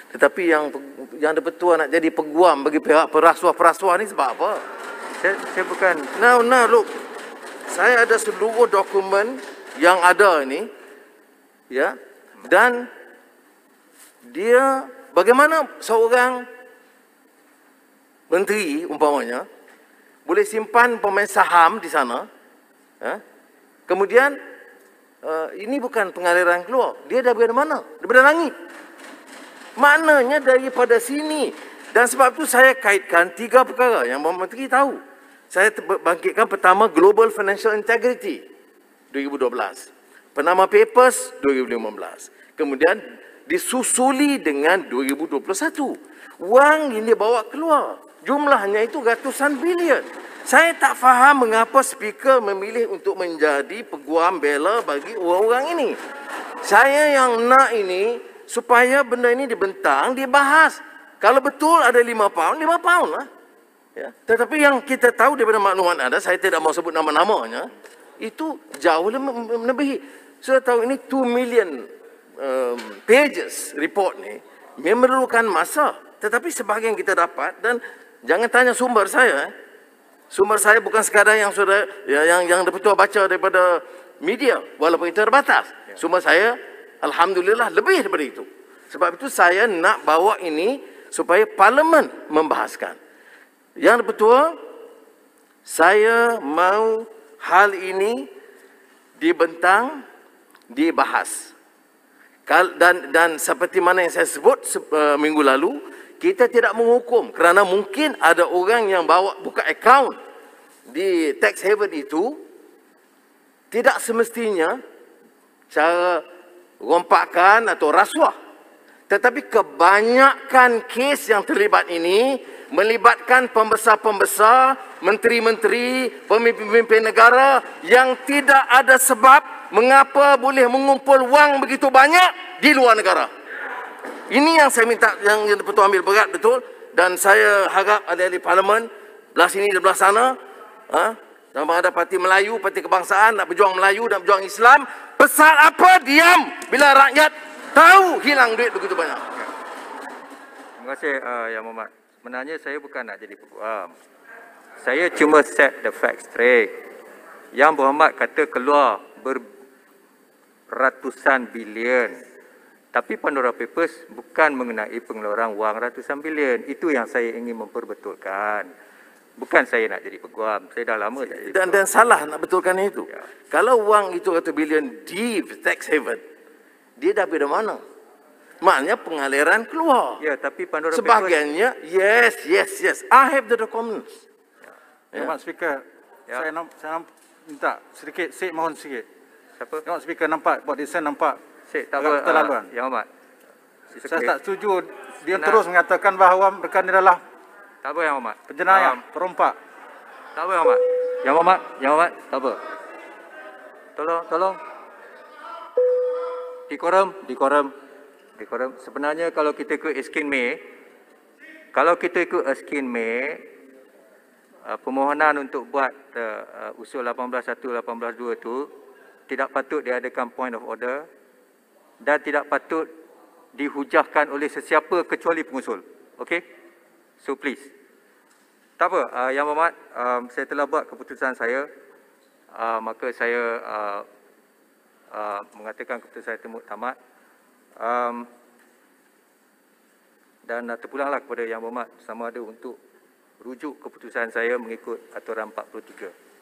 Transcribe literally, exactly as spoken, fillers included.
Tetapi yang yang Dipertua nak jadi peguam bagi pihak perasuah-perasuah ni sebab apa? Saya, saya bukan... Now, now, look. Saya ada seluruh dokumen yang ada ini, ya, dan dia bagaimana seorang menteri umpamanya boleh simpan pemain saham di sana, ya? Kemudian uh, ini bukan pengaliran keluar, dia dari mana? Daripada langit. Maknanya daripada sini. Dan sebab itu saya kaitkan tiga perkara yang Menteri tahu. Saya bangkitkan pertama Global Financial Integrity dua ribu dua belas. Panama Papers dua ribu lima belas. Kemudian disusuli dengan dua ribu dua puluh satu. Wang ini bawa keluar. Jumlahnya itu ratusan bilion. Saya tak faham mengapa speaker memilih untuk menjadi peguam bela bagi orang-orang ini. Saya yang nak ini supaya benda ini dibentang, dibahas. Kalau betul ada lima pound, lima pound lah. Ya. Tetapi yang kita tahu daripada maklumat ada, saya tidak mau sebut nama-namanya, itu jauh lebih melebihi. Saya tahu ini two million um, pages report ni memerlukan masa. Tetapi sebahagian kita dapat, dan jangan tanya sumber saya. Eh. Sumber saya bukan sekadar yang sudah ya, yang yang Dipertua baca daripada media, walaupun itu terbatas. Sumber saya, alhamdulillah, lebih daripada itu. Sebab itu saya nak bawa ini supaya Parlimen membahaskan. Yang Dipertua, saya mau hal ini dibentang, dibahas. Dan dan seperti mana yang saya sebut uh, minggu lalu, kita tidak menghukum kerana mungkin ada orang yang bawa buka akaun di tax haven itu, tidak semestinya cara rompakan atau rasuah. Tetapi kebanyakan kes yang terlibat ini melibatkan pembesar-pembesar, menteri-menteri, pemimpin-pemimpin negara yang tidak ada sebab mengapa boleh mengumpul wang begitu banyak di luar negara. Ini yang saya minta, yang Dipertua ambil berat betul, dan saya harap ahli-ahli Parlimen belah sini dan belah sana, ha, sama ada parti Melayu, parti kebangsaan, nak berjuang Melayu dan berjuang Islam, pasal apa diam bila rakyat tahu hilang duit begitu banyak. Terima kasih uh, Yang Mohd. Sebenarnya saya bukan nak jadi peguam. Saya cuma set the facts straight. Yang Berhormat kata keluar beratusan bilion. Tapi Pandora Papers bukan mengenai pengeluaran wang ratusan bilion. Itu yang saya ingin memperbetulkan. Bukan saya nak jadi peguam. Saya dah lama tak jadi dan, dan salah nak betulkan itu. Ya. Kalau wang itu ratusan bilion di tax haven, dia dah dari mana? Maknanya pengaliran keluar. Ya, tapi Pandora sebahagiannya, Papers, yes, yes, yes. I have the documents. Ya. Yang Speaker, ya. saya, nam, saya nam, minta sedikit, Sik mohon sikit. Siapa? Yang Speaker nampak, buat desain nampak. Sik, tak apa. Terlaluan. Uh, Yang Mohd. Saya tak setuju. Dia nah. terus mengatakan bahawa mereka ini adalah tak apa, Yang Mohd. Penjenayah, um, perompak. Tak apa, Yang Mohd. Yang Mohd, Yang Mohd, tak apa. Tolong, tolong. Dikoram, dikoram. Dikoram. Sebenarnya kalau kita ikut Eskin May, kalau kita ikut Eskin May, uh, permohonan untuk buat uh, uh, usul lapan belas satu lapan belas dua itu tidak patut diadakan point of order dan tidak patut dihujahkan oleh sesiapa kecuali pengusul. Okey? So please. Tak apa, uh, Yang Mohd, um, saya telah buat keputusan saya, uh, maka saya uh, uh, mengatakan keputusan saya tamat. Um, dan uh, terpulanglah kepada Yang Berhormat sama ada untuk rujuk keputusan saya mengikut aturan empat puluh tiga.